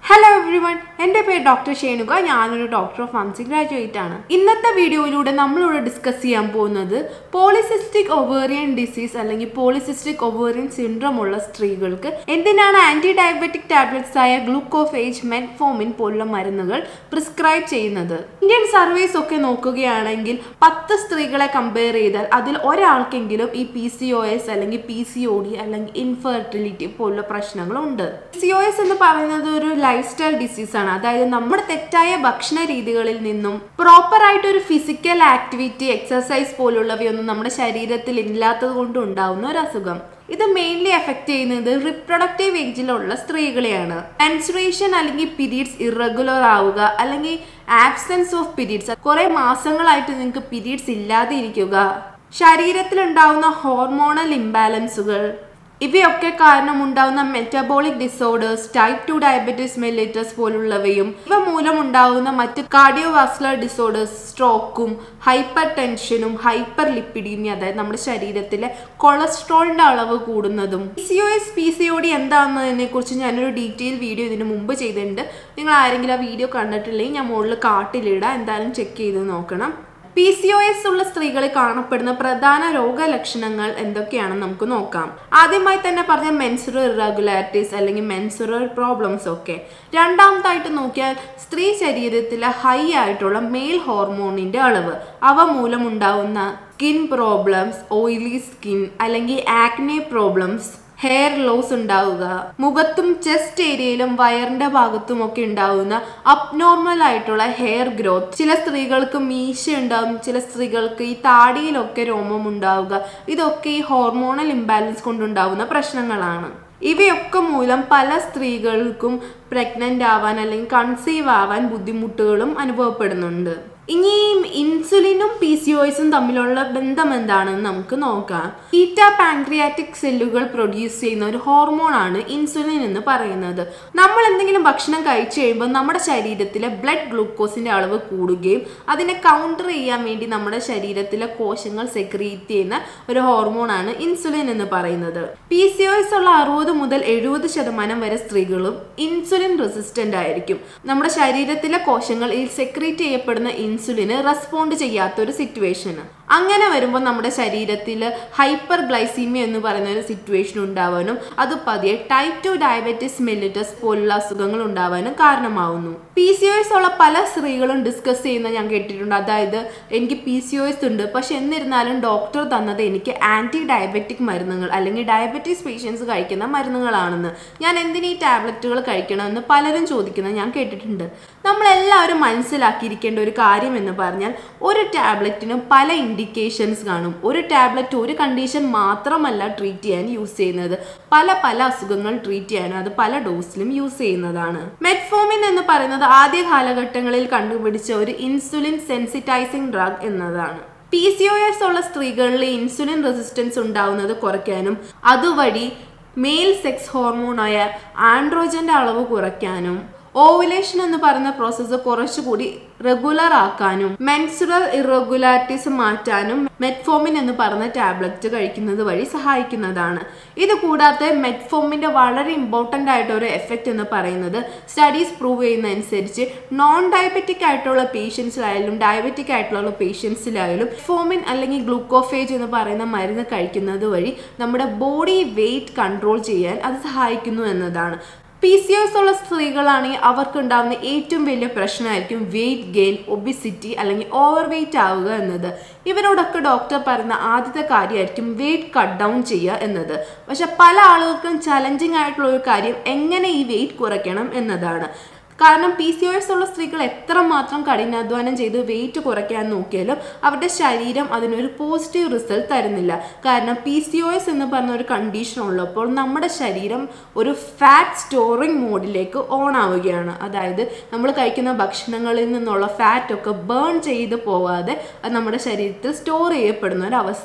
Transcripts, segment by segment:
Hello everyone, എൻ്റെ പേര് doctor ഷേനുക. ഞാനൊരു ഡോക്ടർ ഓഫ് ഫാർമസി ഗ്രാജുവേറ്റ് ആണ്. ഇന്നത്തെ വീഡിയോയിലൂടെ നമ്മളിവിടെ ഡിസ്കസ് ചെയ്യാൻ പോകുന്നത് പോളിസിസ്റ്റിക് ഒവേറിയൻ ഡിസീസ് അല്ലെങ്കിൽ പോളിസിസ്റ്റിക് ഒവേറിയൻ സിൻഡ്രോം ഉള്ള സ്ത്രീകൾക്ക് എന്തിനാണ് ആന്റി ഡയബറ്റിക് ടാബ്ലറ്റ്സ് ആയ ഗ്ലൂക്കോഫേജ്, മെറ്റ്ഫോമിൻ പോലുള്ള മരുന്നുകൾ പ്രിസ്ക്രൈബ് ചെയ്യുന്നത്. ഇന്ത്യൻ സർവേസ് ഒക്കെ നോക്കുകയാണെങ്കിൽ 10 സ്ത്രീകളെ കമ്പയർ ചെയ്താൽ അതിൽ ഒരാൾക്കെങ്കിലും ഈ PCOS അല്ലെങ്കിൽ PCOD അല്ലെങ്കിൽ ഇൻഫെർട്ടിലിറ്റി പോലുള്ള പ്രശ്നങ്ങളുണ്ട്. PCOS എന്ന് പറയുന്നത് ഒരു ലൈഫ് സ്റ്റൈൽ ഡിസീസ് ആണ്. അതായത് നമ്മുടെ തെറ്റായ ഭക്ഷണ രീതികളിൽ നിന്നും പ്രോപ്പർ ആയിട്ട് ഒരു ഫിസിക്കൽ ആക്ടിവിറ്റി, എക്സസൈസ് പോലുള്ളവയൊന്നും നമ്മുടെ ശരീരത്തിൽ ഇല്ലാത്തത് കൊണ്ട് ഉണ്ടാവുന്ന ഒരു അസുഖം. ഇത് മെയിൻലി എഫക്ട് ചെയ്യുന്നത് റിപ്രൊഡക്റ്റീവ് ഏജിലുള്ള സ്ത്രീകളെയാണ്. മെൻസ്ട്രുവേഷൻ അല്ലെങ്കിൽ പീരീഡ്സ് ഇറഗുലർ ആവുക അല്ലെങ്കിൽ ആബ്സെൻസ് ഓഫ് പീരീഡ്സ്, കുറെ മാസങ്ങളായിട്ട് നിങ്ങൾക്ക് പീരീഡ്സ് ഇല്ലാതെ ഇരിക്കുക, ശരീരത്തിൽ ഉണ്ടാവുന്ന ഹോർമോണൽ ഇംബാലൻസുകൾ, ഇവയൊക്കെ കാരണം ഉണ്ടാവുന്ന metabolic disorders, type 2 diabetes mellitus പോലുള്ളവയും ഇവ മൂലം ഉണ്ടാവുന്ന മറ്റ് കാർഡിയോവാസ്കുലർ ഡിസോർഡേഴ്സ്, സ്ട്രോക്കും, ഹൈപ്പർ ടെൻഷനും, ഹൈപ്പർ ലിപ്പിഡീമിയ, അതായത് നമ്മുടെ ശരീരത്തിലെ കൊളസ്ട്രോളിന്റെ അളവ് കൂടുന്നതും. PCOS, PCOD എന്താണെന്നതിനെ കുറിച്ച് ഞാനൊരു ഡീറ്റെയിൽ വീഡിയോ ഇതിന് മുമ്പ് ചെയ്തിട്ടുണ്ട്. നിങ്ങൾ ആരെങ്കിലും ആ വീഡിയോ കണ്ടിട്ടില്ലെങ്കിൽ ഞാൻ മുകളിൽ കാർട്ടിലിടാം, എന്തായാലും ചെക്ക് ചെയ്ത് നോക്കണം. PCOS ഉള്ള സ്ത്രീകളിൽ കാണപ്പെടുന്ന പ്രധാന രോഗലക്ഷണങ്ങൾ എന്തൊക്കെയാണെന്ന് നമുക്ക് നോക്കാം. ആദ്യമായി തന്നെ പറഞ്ഞ മെൻസുറൽ ഇറഗുലാരിറ്റീസ് അല്ലെങ്കിൽ മെൻസുറൽ പ്രോബ്ലംസ് ഒക്കെ. രണ്ടാമതായിട്ട് നോക്കിയാൽ സ്ത്രീ ശരീരത്തിലെ ഹൈ ആയിട്ടുള്ള മെയിൽ ഹോർമോണിന്റെ അളവ്, അവ മൂലം ഉണ്ടാവുന്ന സ്കിൻ പ്രോബ്ലംസ്, ഓയിലി സ്കിൻ അല്ലെങ്കിൽ ആക്നെ പ്രോബ്ലംസ്, ഹെയർ ലോസ് ഉണ്ടാവുക, മുഖത്തും ചെസ്റ്റ് ഏരിയയിലും വയറിന്റെ ഭാഗത്തും ഒക്കെ ഉണ്ടാവുന്ന അബ്നോർമൽ ആയിട്ടുള്ള ഹെയർ ഗ്രോത്ത്, ചില സ്ത്രീകൾക്ക് മീശ ഉണ്ടാവും, ചില സ്ത്രീകൾക്ക് ഈ താടിയിലൊക്കെ രോമം ഉണ്ടാവുക, ഇതൊക്കെ ഈ ഹോർമോണൽ ഇംബാലൻസ് കൊണ്ടുണ്ടാവുന്ന പ്രശ്നങ്ങളാണ്. ഇവയൊക്കെ മൂലം പല സ്ത്രീകൾക്കും പ്രഗ്നന്റ് ആവാൻ അല്ലെങ്കിൽ കൺസീവ് ആവാൻ ബുദ്ധിമുട്ടുകളും അനുഭവപ്പെടുന്നുണ്ട്. ഇനി ഇൻസുലിനും PCOSും തമ്മിലുള്ള ബന്ധം എന്താണെന്ന് നമുക്ക് നോക്കാം. ബീറ്റ പാൻക്രിയാറ്റിക് സെല്ലുകൾ പ്രൊഡ്യൂസ് ചെയ്യുന്ന ഒരു ഹോർമോൺ ആണ് ഇൻസുലിൻ എന്ന് പറയുന്നത്. നമ്മൾ എന്തെങ്കിലും ഭക്ഷണം കഴിച്ചു കഴിയുമ്പോൾ നമ്മുടെ ശരീരത്തിലെ ബ്ലഡ് ഗ്ലൂക്കോസിന്റെ അളവ് കൂടുകയും അതിനെ കൗണ്ടർ ചെയ്യാൻ വേണ്ടി നമ്മുടെ ശരീരത്തിലെ കോശങ്ങൾ സെക്രീറ്റ് ചെയ്യുന്ന ഒരു ഹോർമോൺ ആണ് ഇൻസുലിൻ എന്ന് പറയുന്നത്. PCOS ഉള്ള 60 മുതൽ 70% വരെ സ്ത്രീകളും ഇൻസുലിൻ റെസിസ്റ്റന്റ് ആയിരിക്കും. നമ്മുടെ ശരീരത്തിലെ കോശങ്ങൾ ഈ സെക്രീറ്റ് ചെയ്യപ്പെടുന്ന ഇൻസുലിന് റെസ്പോണ്ട് ചെയ്യാത്തൊരു സിറ്റുവേഷൻ. അങ്ങനെ വരുമ്പോൾ നമ്മുടെ ശരീരത്തിൽ ഹൈപ്പർ ഗ്ലൈസീമിയ എന്ന് പറയുന്ന ഒരു സിറ്റുവേഷൻ ഉണ്ടാവാനും അത് പതിയെ ടൈപ്പ് 2 ഡയബറ്റീസ് മെല്ലിറ്റസ് പോലുള്ള അസുഖങ്ങൾ ഉണ്ടാവാനും കാരണമാവുന്നു. PCOS ഉള്ള പല സ്ത്രീകളും ഡിസ്കസ് ചെയ്യുന്ന ഞാൻ കേട്ടിട്ടുണ്ട്. അതായത് എനിക്ക് PCOS ഉണ്ട്, പക്ഷെ എന്നിരുന്നാലും ഡോക്ടർ തന്നത് എനിക്ക് ആന്റി ഡയബറ്റിക് മരുന്നുകൾ അല്ലെങ്കിൽ ഡയബറ്റീസ് പേഷ്യൻസ് കഴിക്കുന്ന മരുന്നുകളാണെന്ന്, ഞാൻ എന്തിനീ ടാബ്ലറ്റുകൾ കഴിക്കണമെന്ന് പലരും ചോദിക്കുന്നത് ഞാൻ കേട്ടിട്ടുണ്ട്. നമ്മളെല്ലാവരും മനസ്സിലാക്കിയിരിക്കേണ്ട ഒരു കാര്യം എന്ന് പറഞ്ഞാൽ ഒരു ടാബ്ലറ്റിനും പല ഇൻഡിക്കേഷൻസ് കാണും. ഒരു ടാബ്ലറ്റ് ഒരു കണ്ടീഷൻ മാത്രമല്ല ട്രീറ്റ് ചെയ്യാൻ യൂസ് ചെയ്യുന്നത്, പല അസുഖങ്ങൾ ട്രീറ്റ് ചെയ്യാനും അത് പല ഡോസിലും യൂസ് ചെയ്യുന്നതാണ്. മെറ്റ്ഫോമിൻ എന്ന് പറയുന്നത് ആദ്യ കാലഘട്ടങ്ങളിൽ കണ്ടുപിടിച്ച ഒരു ഇൻസുലിൻ സെൻസിറ്റൈസിങ് ഡ്രഗ് എന്നതാണ്. PCOS ഉള്ള സ്ത്രീകളിൽ ഇൻസുലിൻ റെസിസ്റ്റൻസ് ഉണ്ടാവുന്നത് കുറയ്ക്കാനും അതുവഴി മെയിൽ സെക്സ് ഹോർമോണായ ആൻഡ്രോജന്റെ അളവ് കുറയ്ക്കാനും ഓവുലേഷൻ എന്ന് പറയുന്ന പ്രോസസ്സ് കുറച്ചുകൂടി റെഗുലർ ആക്കാനും മെൻസുറൽ ഇറഗുലാരിറ്റീസ് മാറ്റാനും മെറ്റ്ഫോമിൻ എന്ന് പറയുന്ന ടാബ്ലറ്റ് കഴിക്കുന്നത് വഴി സഹായിക്കുന്നതാണ്. ഇത് കൂടാതെ മെറ്റ്ഫോമിന്റെ വളരെ ഇമ്പോർട്ടൻ്റ് ആയിട്ടൊരു എഫക്റ്റ് എന്ന് പറയുന്നത് സ്റ്റഡീസ് പ്രൂവ് ചെയ്യുന്നതനുസരിച്ച് നോൺ ഡയബറ്റിക് ആയിട്ടുള്ള പേഷ്യൻസിലായാലും ഡയബറ്റിക് ആയിട്ടുള്ള പേഷ്യൻസിലായാലും മെറ്റ്ഫോമിൻ അല്ലെങ്കിൽ ഗ്ലൂക്കോഫേജ് എന്ന് പറയുന്ന മരുന്ന് കഴിക്കുന്നത് വഴി നമ്മുടെ ബോഡി വെയിറ്റ് കൺട്രോൾ ചെയ്യാൻ അത് സഹായിക്കുന്നു എന്നതാണ്. PCOS ഉള്ള സ്ത്രീകളാണെങ്കിൽ അവർക്ക് ഉണ്ടാകുന്ന ഏറ്റവും വലിയ പ്രശ്നമായിരിക്കും വെയിറ്റ് ഗെയിൻ, ഒബിസിറ്റി അല്ലെങ്കിൽ ഓവർ വെയിറ്റ് ആവുക എന്നത്. ഇവരോടൊക്കെ ഡോക്ടർ പറയുന്ന ആദ്യത്തെ കാര്യമായിരിക്കും വെയിറ്റ് കട്ട് ഡൗൺ ചെയ്യുക എന്നത്. പക്ഷെ പല ആളുകൾക്കും ചലഞ്ചിങ് ആയിട്ടുള്ള ഒരു കാര്യം എങ്ങനെ ഈ വെയിറ്റ് കുറയ്ക്കണം എന്നതാണ്. കാരണം PCOS ഉള്ള സ്ത്രീകൾ എത്രമാത്രം കഠിനാധ്വാനം ചെയ്ത് വെയിറ്റ് കുറയ്ക്കാൻ നോക്കിയാലും അവരുടെ ശരീരം അതിനൊരു പോസിറ്റീവ് റിസൾട്ട് തരുന്നില്ല. കാരണം PCOS എന്ന് പറഞ്ഞ ഒരു കണ്ടീഷൻ ഉള്ളപ്പോൾ നമ്മുടെ ശരീരം ഒരു ഫാറ്റ് സ്റ്റോറിങ് മോഡിലേക്ക് ഓൺ ആവുകയാണ്. അതായത് നമ്മൾ കഴിക്കുന്ന ഭക്ഷണങ്ങളിൽ നിന്നുള്ള ഫാറ്റ് ഒക്കെ ബേൺ ചെയ്ത് പോവാതെ അത് നമ്മുടെ ശരീരത്തിൽ സ്റ്റോർ ചെയ്യപ്പെടുന്ന ഒരു അവസ്ഥ.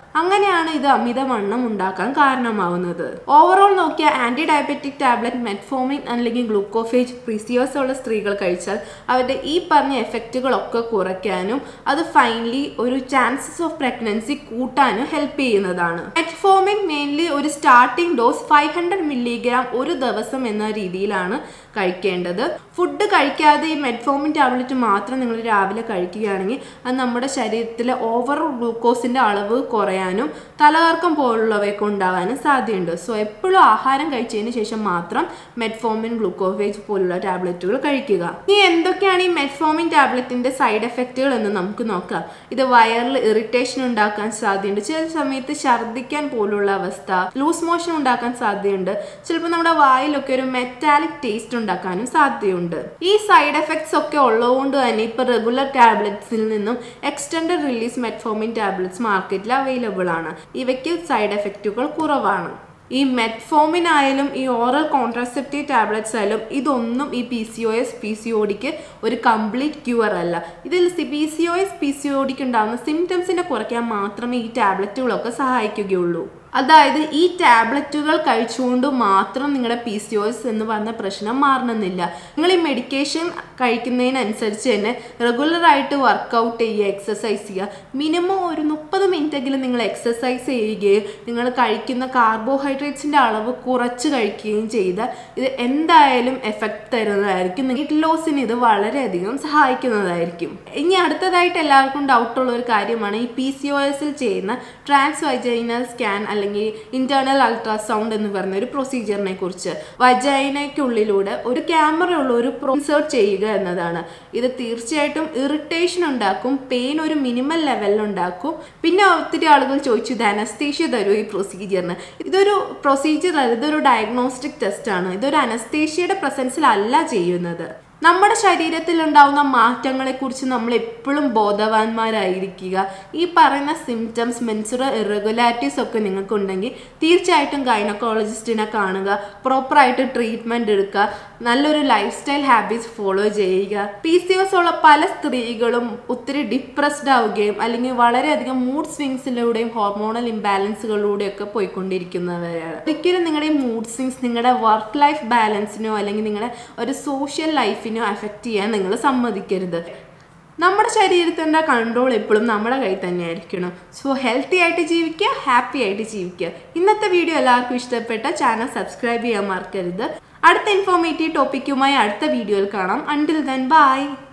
അങ്ങനെയാണ് ഇത് അമിതവണ്ണം ഉണ്ടാക്കാൻ കാരണമാവുന്നത്. ഓവറോൾ നോക്കിയാൽ ആന്റി ഡയബറ്റിക് ടാബ്ലറ്റ്, മെറ്റ്ഫോമിൻ അല്ലെങ്കിൽ ഗ്ലൂക്കോഫേജ് PCOS ഉള്ള സ്ത്രീകൾ കഴിച്ചാൽ അവരുടെ ഈ പറഞ്ഞ എഫക്റ്റുകളൊക്കെ കുറയ്ക്കാനും അത് ഫൈനലി ഒരു ചാൻസസ് ഓഫ് പ്രഗ്നൻസി കൂട്ടാനും ഹെൽപ്പ് ചെയ്യുന്നതാണ്. മെറ്റ്ഫോമിൻ മെയിൻലി ഒരു സ്റ്റാർട്ടിംഗ് ഡോസ് 500 മില്ലിഗ്രാം ഒരു ദിവസം എന്ന രീതിയിലാണ് കഴിക്കേണ്ടത്. ഫുഡ് കഴിക്കാതെ ഈ മെറ്റ്ഫോമിൻ ടാബ്ലറ്റ് മാത്രം നിങ്ങൾ രാവിലെ കഴിക്കുകയാണെങ്കിൽ അത് നമ്മുടെ ശരീരത്തിലെ ഓവർ ഗ്ലൂക്കോസിൻ്റെ അളവ് കുറയാനും തലകറക്കം പോലുള്ളവയൊക്കെ ഉണ്ടാകാനും സാധ്യതയുണ്ട്. സോ എപ്പോഴും ആഹാരം കഴിച്ചതിന് ശേഷം മാത്രം മെറ്റ്ഫോമിൻ, ഗ്ലൂക്കോഫേജ് പോലുള്ള ടാബ്ലറ്റുകൾ കഴിക്കുക. ഇനി എന്തൊക്കെയാണ് ഈ മെറ്റ്ഫോമിൻ ടാബ്ലറ്റിൻ്റെ സൈഡ് എഫക്റ്റുകൾ എന്ന് നമുക്ക് നോക്കാം. ഇത് വയറിൽ ഇറിറ്റേഷൻ ഉണ്ടാക്കാൻ സാധ്യതയുണ്ട്. ചില സമയത്ത് ഛർദ്ദിക്കാൻ പോലുള്ള അവസ്ഥ, ലൂസ് മോഷൻ ഉണ്ടാക്കാൻ സാധ്യതയുണ്ട്. ചിലപ്പോൾ നമ്മുടെ വായിലൊക്കെ ഒരു മെറ്റാലിക് ടേസ്റ്റ് ഉണ്ടാക്കാനും സാധ്യതയുണ്ട്. ഈ സൈഡ് എഫക്ട്സ് ഒക്കെ ഉള്ളതുകൊണ്ട് തന്നെ ഇപ്പോൾ റെഗുലർ ടാബ്ലറ്റ്സിൽ നിന്നും എക്സ്റ്റൻഡഡ് റിലീസ് മെറ്റ്ഫോമിൻ ടാബ്ലറ്റ്സ് മാർക്കറ്റിൽ അവൈലബിൾ ആണ്. ഇവയ്ക്ക് സൈഡ് എഫക്റ്റുകൾ കുറവാണ്. ഈ മെറ്റ്ഫോമിൻ ആയാലും ഈ ഓറൽ കോൺട്രാസെപ്റ്റീവ് ടാബ്ലറ്റ്സ് ആയാലും ഇതൊന്നും ഈ PCOS PCODക്ക് ഒരു കംപ്ലീറ്റ് ക്യൂർ അല്ല. ഇതിൽ PCOS PCODക്ക് ഉണ്ടാകുന്ന സിംറ്റംസിനെ കുറയ്ക്കാൻ മാത്രമേ ഈ ടാബ്ലറ്റുകളൊക്കെ സഹായിക്കുകയുള്ളൂ. അതായത് ഈ ടാബ്ലറ്റുകൾ കഴിച്ചുകൊണ്ട് മാത്രം നിങ്ങളുടെ PCOS എന്ന് പറഞ്ഞ പ്രശ്നം മാറണമെന്നില്ല. നിങ്ങൾ ഈ മെഡിക്കേഷൻ കഴിക്കുന്നതിനനുസരിച്ച് തന്നെ റെഗുലറായിട്ട് വർക്കൗട്ട് ചെയ്യുക, എക്സസൈസ് ചെയ്യുക. മിനിമം ഒരു 30 മിനിറ്റെങ്കിലും നിങ്ങൾ എക്സസൈസ് ചെയ്യുകയും നിങ്ങൾ കഴിക്കുന്ന കാർബോഹൈഡ്രേറ്റ്സിൻ്റെ അളവ് കുറച്ച് കഴിക്കുകയും ചെയ്താൽ ഇത് എന്തായാലും എഫക്റ്റ് തരുന്നതായിരിക്കും. വെയിറ്റ് ലോസിന് ഇത് വളരെയധികം സഹായിക്കുന്നതായിരിക്കും. ഇനി അടുത്തതായിട്ട് എല്ലാവർക്കും ഡൗട്ടുള്ള ഒരു കാര്യമാണ് ഈ PCOSൽ ചെയ്യുന്ന ട്രാൻസ്വജൈനൽ സ്കാൻ അല്ലെങ്കിൽ ഇന്റേണൽ അൾട്രാസൗണ്ട് എന്ന് പറഞ്ഞ ഒരു പ്രൊസീജിയറിനെ കുറിച്ച്. വജൈനയ്ക്കുള്ളിലൂടെ ഒരു ക്യാമറ ഉള്ള ഒരു ഇൻസേർട്ട് ചെയ്യുക എന്നതാണ്. ഇത് തീർച്ചയായിട്ടും ഇറിറ്റേഷൻ ഉണ്ടാക്കും, പെയിൻ ഒരു മിനിമൽ ലെവലിൽ ഉണ്ടാക്കും. പിന്നെ ഒത്തിരി ആളുകൾ ചോദിച്ചു ഇത് അനസ്തേഷ്യ തരുമോ ഈ പ്രൊസീജിയറിന്. ഇതൊരു പ്രൊസീജിയർ അല്ല, ഇതൊരു ഡയഗ്നോസ്റ്റിക് ടെസ്റ്റ് ആണ്. ഇതൊരു അനസ്തേഷ്യയുടെ പ്രസൻസിലല്ല ചെയ്യുന്നത്. നമ്മുടെ ശരീരത്തിൽ ഉണ്ടാവുന്ന മാറ്റങ്ങളെക്കുറിച്ച് നമ്മൾ എപ്പോഴും ബോധവാന്മാരായിരിക്കുക. ഈ പറയുന്ന സിംറ്റംസ്, മെൻസുറൽ ഇറഗുലാരിറ്റീസ് ഒക്കെ നിങ്ങൾക്കുണ്ടെങ്കിൽ തീർച്ചയായിട്ടും ഗൈനക്കോളജിസ്റ്റിനെ കാണുക, പ്രോപ്പറായിട്ട് ട്രീറ്റ്മെൻറ്റ് എടുക്കുക, നല്ലൊരു ലൈഫ് സ്റ്റൈൽ ഹാബിറ്റ്സ് ഫോളോ ചെയ്യുക. PCOS ഉള്ള പല സ്ത്രീകളും ഒത്തിരി ഡിപ്രസ്ഡ് ആവുകയും അല്ലെങ്കിൽ വളരെയധികം മൂഡ് സ്വിങ്സിലൂടെയും ഹോർമോണൽ ഇംബാലൻസുകളിലൂടെയൊക്കെ പോയിക്കൊണ്ടിരിക്കുന്നവരാണ്. ഒരിക്കലും നിങ്ങളുടെ ഈ മൂഡ് സ്വിങ്സ് നിങ്ങളുടെ വർക്ക് ലൈഫ് ബാലൻസിനോ അല്ലെങ്കിൽ നിങ്ങളുടെ ഒരു സോഷ്യൽ ലൈഫിനോ അഫക്റ്റ് ചെയ്യാൻ നിങ്ങൾ സമ്മതിക്കരുത്. നമ്മുടെ ശരീരത്തിൻ്റെ കൺട്രോൾ എപ്പോഴും നമ്മുടെ കയ്യിൽ തന്നെ ആയിരിക്കണം. സോ ഹെൽത്തി ആയിട്ട് ജീവിക്കുക, ഹാപ്പി ആയിട്ട് ജീവിക്കുക. ഇന്നത്തെ വീഡിയോ എല്ലാവർക്കും ഇഷ്ടപ്പെട്ട ചാനൽ സബ്സ്ക്രൈബ് ചെയ്യാൻ മറക്കരുത്. അടുത്ത ഇൻഫോർമേറ്റീവ് ടോപ്പിക്കുമായി അടുത്ത വീഡിയോയിൽ കാണാം. Until then by.